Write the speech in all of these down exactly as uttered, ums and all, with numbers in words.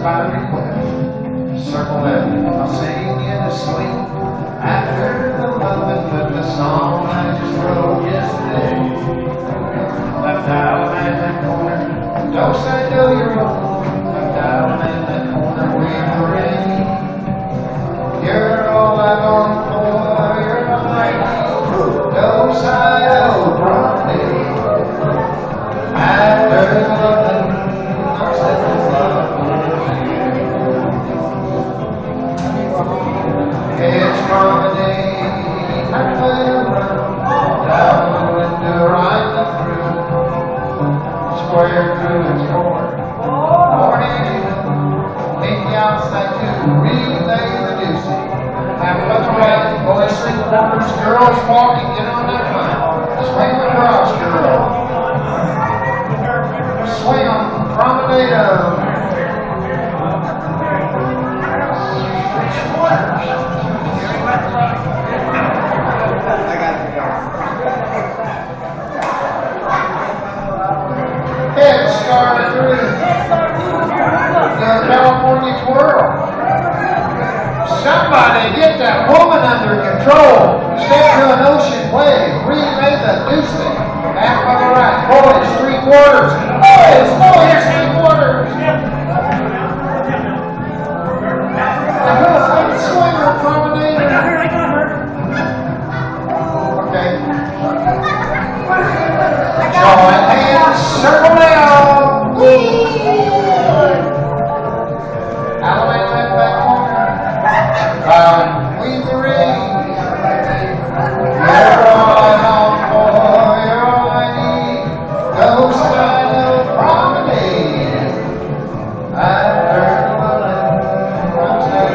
by request. Circle left, I'll sing you to sleep. After the loving with the song I just wrote yesterday. Left out in that corner, don't say no, you're wrong. Left out in that corner with the rain. You're all I long for, you're all I need. No side of property. After the loving, don't say no love. It's promenade, halfway around, down the window, right the through, square through its door, morning even, meet the outside to relay the deucey. Have a bunch of right, boys, three quarters, girls walking, get on that line, swing across, girl, swing on, promenade of. Head started through the California twirl. Somebody get that woman under control. Step to an ocean wave. Relay the deucing. Half on the right. Boys, three quarters. Boys, boys, three quarters. I'm swinger promenade. Okay. Join hands, circle down. Alabama left back corner. Um, weave the ring. You're all I long for, you're all I need. No side of promenade. I've heard the willing, I'm saying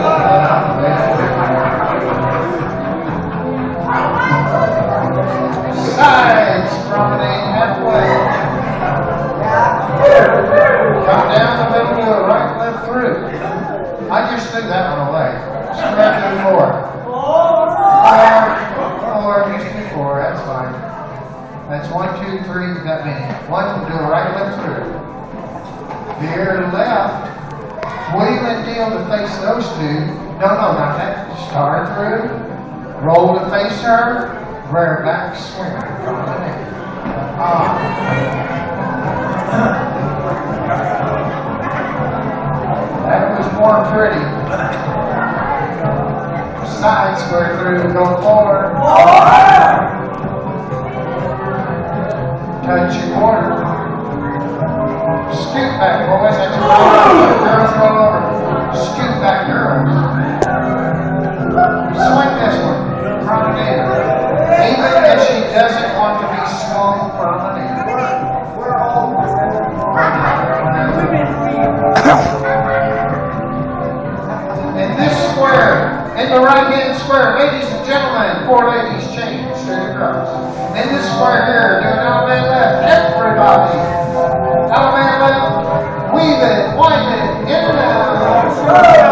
sides promenade halfway. Come down the middle to the right, left through. I just threw that one away. Spread to four. Four, four, just do four, that's fine. That's one, two, three, that many. One, do a right, left through. Veer left. Wheeling deal to face those two. No, no, not that. Start through. Roll to face her. Rear back swinger. Ah. That was more pretty. Side square through, go forward. Touch your quarter. Scoot back, boys. That's your roll. Girls roll over. Scoot back, girls. Swing this one. Promenade. Even if she doesn't want to be swung, promenade. In this square, in the right-hand square, ladies and gentlemen, four ladies change straight across. In this square here, doing Alabama left, everybody. Alabama left, weave it, wind it, in and out.